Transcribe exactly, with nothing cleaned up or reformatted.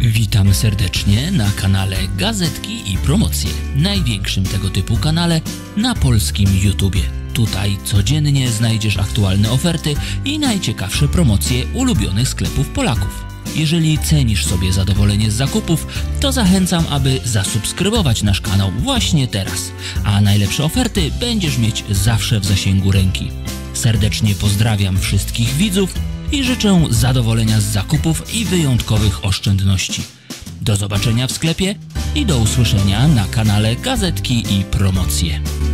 Witamy serdecznie na kanale Gazetki i Promocje, największym tego typu kanale na polskim YouTubie. Tutaj codziennie znajdziesz aktualne oferty i najciekawsze promocje ulubionych sklepów Polaków. Jeżeli cenisz sobie zadowolenie z zakupów, to zachęcam, aby zasubskrybować nasz kanał właśnie teraz, a najlepsze oferty będziesz mieć zawsze w zasięgu ręki. Serdecznie pozdrawiam wszystkich widzów i życzę zadowolenia z zakupów i wyjątkowych oszczędności. Do zobaczenia w sklepie i do usłyszenia na kanale Gazetki i Promocje.